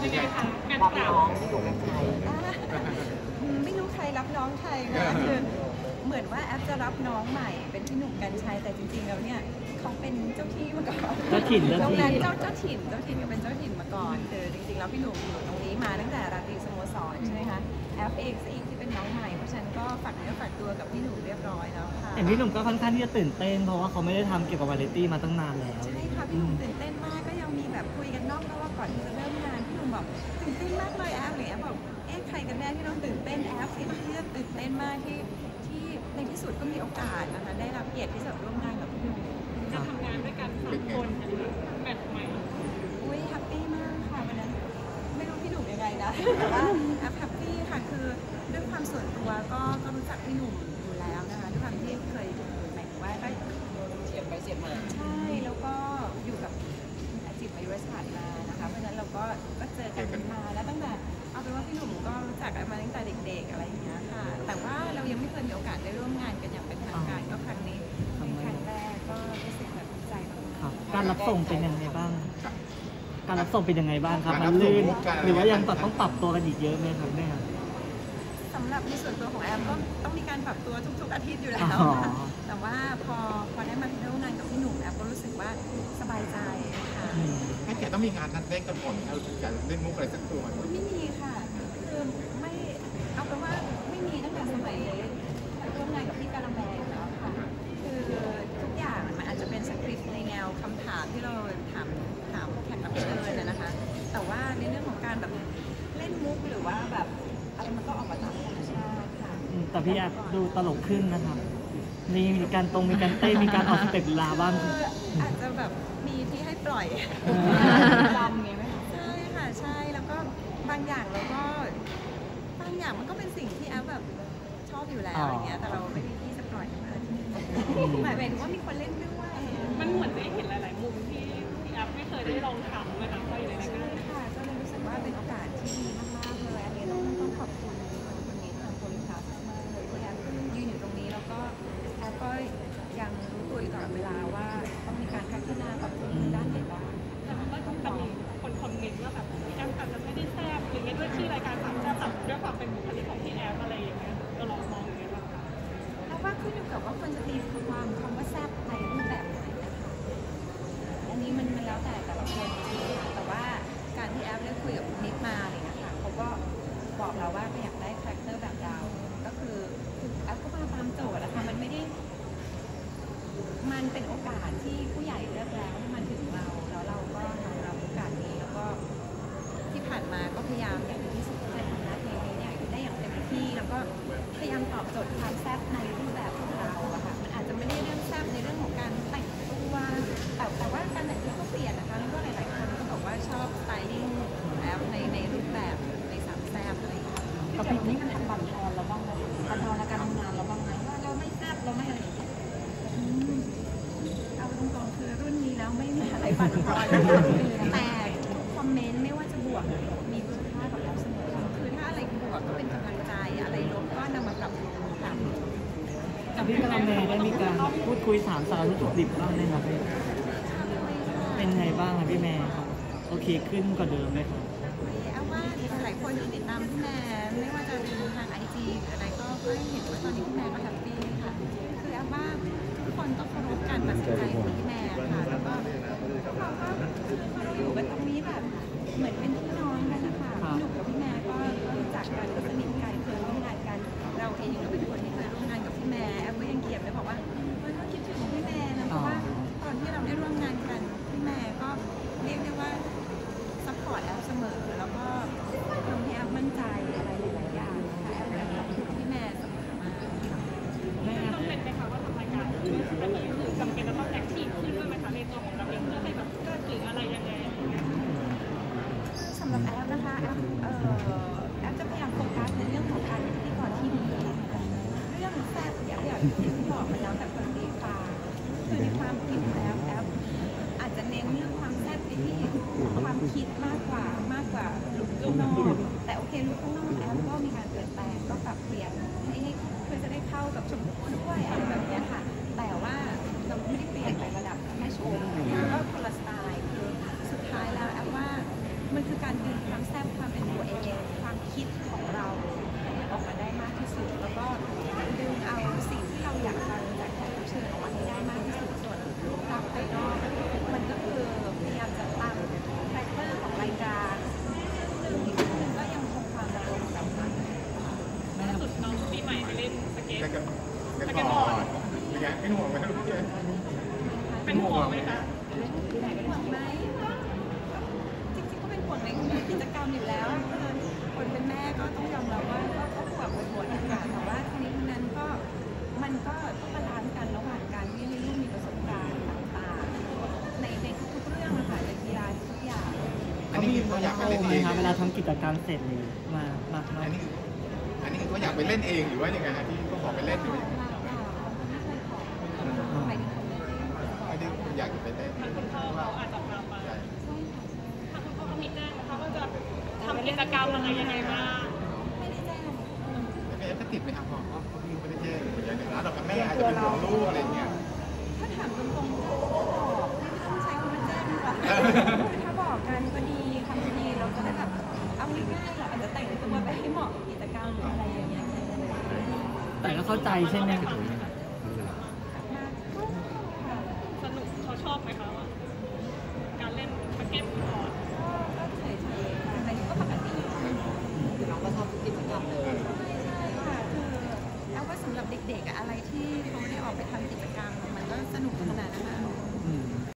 ยังไงคะการรับปรับน้องที่อยู่กันใครไม่รู้ใครรับน้องใครนะคือเหมือนว่าแอปจะรับน้องใหม่เป็นพี่หนุ่มกัญชัยแต่จริงๆแล้วเนี่ยเขาเป็นเจ้าที่มาก่อนเจ้าถิ่นโรงแรมเจ้าถิ่นก็เป็นเจ้าถิ่นมาก่อนคือจริงๆแล้วพี่หนุ่มอยู่ตรงนี้มาตั้งแต่ราตรีสโมสรใช่ไหมคะแอปเองซะอีกที่เป็นน้องใหม่เพราะฉะนั้นก็ฝากเนื้อฝากตัวกับพี่หนุ่มเรียบร้อยแล้วค่ะเห็นพี่หนุ่มก็ค่อนข้างที่จะตื่นเต้นเพราะว่าเขาไม่ได้ทำเกี่ยวกับวาไรตี้มาตั้งนานแล้วใช่ค่ะพี่หนุ่มตื่นเต้นมากก็ยังมีแบบคุยกันนอกรอบก่อนที่จะเริ่มงานพี่หนุ่มบอกตื่นเต้นมากเลยแอปหรือแอปบอกใครกันแน่ที่ต้องตื่นเต้นแอปสิที่จะตื่นเต้นมากที่ในที่สุดก็มีโอกาสนะคะได้รับเกียรติที่จะร่วมงานกับพี่หนุ่มจะทำงานด้วยกัน3 คนแมทใหม่อุ้ยแฮปปี้มากค่ะวันนั้นไม่รู้พี่หนุ่มยังไงนะแต่ว่าแอปแฮปปี้ค่ะคือด้วยความส่วนตัวก็รู้จักพี่หนุ่มอยู่แล้วนะคะด้วยความที่เคยหมายถึงว่าก็เสียบไปเสียบมาใช่แล้วก็อยู่กับอาจิตมายุรศาสตร์มานะคะเพราะฉะนั้นเราก็เจอกันมาแล้วตั้งแต่เอาเป็นว่าพี่หนุ่มก็รู้จักกันมาตั้งแต่เด็กๆอะไรอย่างเงี้ยค่ะแต่ว่าเรายังไม่เคยมีโอกาสได้ร่วมงานกันอย่างเป็นทางการก็ครั้งนี้เป็นครั้งแรกก็รู้สึกแบบดีใจมากๆครับการรับส่งเป็นยังไงบ้าง การรับส่งเป็นยังไงบ้างครับมันลื่นหรือว่ายังต้องปรับตัวกันอีกเยอะไหมครับเนี่ยสำหรับในส่วนตัวของแอมก็ต้องมีการปรับตัวทุกๆอาทิตย์อยู่แล้วอ๋อค่ะแต่ว่าพอได้มาร่วมงานกับพี่หนุ่มแอมก็รู้สึกว่าสบายใจค่ะให้แกต้องมีงานนัดแรกกันก่อนเราถึงจะเล่นมุกอะไรสักตัวไม่มีค่ะคือไม่เอาเป็นว่าไม่มีตั้งแต่สมัยร่วมงานกับพี่การะแมแล้วค่ะคือทุกอย่างมันอาจจะเป็นสคริปต์ในแนวคำถามที่เราถามแขกรับเชิญนะคะแต่ว่าในเรื่องของการแบบเล่นมุกหรือว่าแบบอะไรมันก็ออกมาตามธรรมชาติค่ะแต่พี่แอฟดูตลกขึ้นนะครับมีการเต้นมีการออกสเต็ปลาบ้างอาจจะแบบมีที่ให้ปล่อยลำไงไหมใช่ค่ะใช่แล้วก็บางอย่างเราก็บางอย่างมันก็เป็นสิ่งที่แอฟแบบชอบอยู่แล้วอย่างเงี้ยแต่เราไม่มีที่จะปล่อยมาหมายถึงว่ามีคนเล่นด้วยมันเหมือนได้เห็นหลายๆมุมที่พี่อัพไม่เคยได้ลองทำนะคะก็อยู่ในรายใช่การค่ะก็เลยรู้สึกว่าเป็นโอกาสที่ดีมากๆเลยอันนี้ต้องขอบคุณคนนี้ทางโพลิพลัสมากเลยที่แอฟยืนอยู่ตรงนี้แล้วก็แอฟก็ยังรู้ตัวอยู่ตลอดเวลาว่าต้องมีการพัฒนาปรับปรุงด้านไหนบ้างแต่มันก็จะมีคนคอมเมนต์ว่าแบบพี่แอฟอาจจะไม่ได้แซ่บหรือไม่ด้วยชื่อรายการสามแซ่บแบบด้วยความเป็นบุคลิกของพี่แอฟอะไรอย่างเงี้ยก็ลองมองอย่างเงี้ยบ้างคะเพราะว่าขึ้นอยู่กับว่าคนจะตีความคำว่าแซ่บในรูปแบบไหนนะคะอันนี้มันแล้วแต่ละคนนะคะแต่ว่าการที่แอฟได้คุยกับคุณนิกมาอะไรอย่างเงี้ยค่ะเขาก็บอกเราว่าก็อยากได้คาแรคเตอร์แบบเราก็คือแอฟก็มาตามโจทย์นะคะมันไม่ได้มันเป็นโอกาสที่ผู้ใหญ่เลือกแล้วที่มาถึงเราแล้วเราก็รับโอกาสนี้แล้วก็ที่ผ่านมาก็พยายามอย่างที่สุดที่จะทำหน้าที่นี้เนี่ยได้อย่างเต็มที่แล้วก็พยายามตอบโจทย์ความแซ่บในรูปแบบของเราอะค่ะมันอาจจะไม่ได้เรื่องแซ่บในเรื่องของการแต่งตัวแต่ว่าการแต่งตัวก็เปลี่ยนนะคะแล้วก็หลายๆคนก็บอกว่าชอบสไตลิ่งแล้วในรูปแบบในสามแซ่บอะไรอย่างเงี้ยกับพี่นี่มันบั่นทอนเราบ้างไหมบั่นทอนในการทำงานเราบ้างไหมว่าเราไม่แซ่บเราไม่อะไรอย่างเงี้ยเอาตรงๆคือรุ่นนี้แล้วไม่มีอะไรปั่นทอนแต่ทุกคอมเมนต์ไม่ว่าจะบวกหรือลบมีคุณค่ากับเราเสมอคือถ้าอะไรบวกก็เป็นกำลังใจอะไรลบก็นำมาปรับปรุงค่ะกับพี่กะละแมได้มีการพูดคุยถามสารทุกข์ดิบบ้างไหมครับเป็นไงบ้างครับพี่แม่ครับโอเคขึ้นกว่าเดิมไหมครับเอาว่าหลายคนที่ติดตามพี่แม่ไม่ว่าจะดูทางไอจีหรืออะไรก็เห็นว่าตอนนี้พี่แม่ก็แฮปปี้ค่ะคือเอาว่าทุกคนก็เคารพการตัดสินใจของพี่แม่ค่ะแล้วก็เราก็เราอยู่กันตรงนี้แบบเหมือนเป็นพี่น้องกันนะคะพี่หนุ่มกับพี่แม่ก็รู้จักกันก็สนิทกันเคยร่วมงานกันเราเองก็เป็นคนที่เคยร่วมงานกับพี่แม่แอฟก็ยังเขียนเลยบอกว่าก็คิดถึงพี่แม่นะเพราะว่าตอนที่เราได้ร่วมงานกันพี่แม่ก็เรียกได้ว่าซัพพอร์ตแอฟเสมอแล้วก็ทำให้แอฟมั่นใจอะไรหลายๆอย่างค่ะแอฟแบบขอบคุณพี่แม่เสมอมาต้องเป็นไหมคะว่าทำรายการมันมีจำเป็นจะต้องแอคทีฟขึ้นด้วยไหมคะในตัวของเราเองเพื่อให้แบบเกิดหรืออะไรยังไงสำหรับแอฟนะคะแอฟจะพยายามโฟกัสในเรื่องของการเป็นพิธีกรที่ดีเรื่องแซ่บอย่างที่บอกมาแล้วแต่คนตีความคือในความคิดแล้วแอฟอาจจะเน้นเรื่องความแซ่บไปที่ความคิดมากกว่าลุคข้างนอกแต่โอเคลุคข้างนอกแอฟก็มีการเปลี่ยนแปลงก็ปรับเปลี่ยนให้เพื่อจะได้เข้ากับชมพู่ด้วยอะไรแบบนี้ค่ะแต่ว่าเราไม่ได้เปลี่ยนไประดับแค่โชว์ก็คนละสไตล์คือสุดท้ายแล้วแอฟว่ามันคือการการดึงความแซ่บความเป็นตัวเองความคิดของเราออกมาได้มากที่สุดแล้วก็ดึงเอาสิ่งที่เราอยากฟังจากแขกรับเชิญออกมาให้ได้มากที่สุดส่วนทางภายนอกมันก็คือพยายามจะตามคาแรคเตอร์ของรายการอีกนิดนึงก็ยังคงความเป็นตัวของเราอยู่ล่าสุดน้องปีใหม่ไปเล่นสเก็ตแล้วก็เป็นห่วงเป็นไงเป็นห่วงไหมลูกพี่เป็นห่วงไหมคะห่วงไหมจริงๆก็เป็นห่วงในกิจกรรมอยู่แล้วคือคนเป็นแม่ก็ต้องยอมรับว่าก็ห่วงปวดนะคะแต่ว่าทีนี้นั้นก็มันก็ต้องบาลานซ์กันระหว่างการที่ให้ลูกมีประสบการณ์ต่างๆในทุกๆเรื่องนะคะในกีฬาทุกอย่างอันนี้คือเขาอยากไปเล่นไหมเองครับเวลาทำกิจกรรมเสร็จเลยมาอันนี้คือเขาอยากไปเล่นเองหรือว่ายังไงฮะที่เขาขอไปเล่นด้วยไม่เคยขอไปถึงคนไม่ได้ขอไม่ได้อยากจะไปเล่นทางคุณพ่อเขาอาจจะพาไปใช่ทางคุณพ่อเขามีแจ้งนะคะว่าจะทำกิจกรรมอะไรยังไงบ้างไม่ได้แจ้งแล้วแม่ก็ติดไหมครับพ่อเขาพี่ไม่ได้แจ้งอย่างนี้นะเรากับแม่อาจจะเป็นห่วงลูกอะไรอย่างเงี้ยถ้าถามตรงๆก็บอกไม่ต้องใช้คำว่าแจ้งดีกว่าถ้าบอกกันก็ดีทำก็ดีเราจะได้แบบเอาง่ายๆเราอาจจะแต่งตัวไปให้เหมาะกับกิจกรรมหรืออะไรอย่างเงี้ยแต่ก็เข้าใจใช่ไหมครับมาก็ค่ะสนุกเขาชอบไหมคะว่า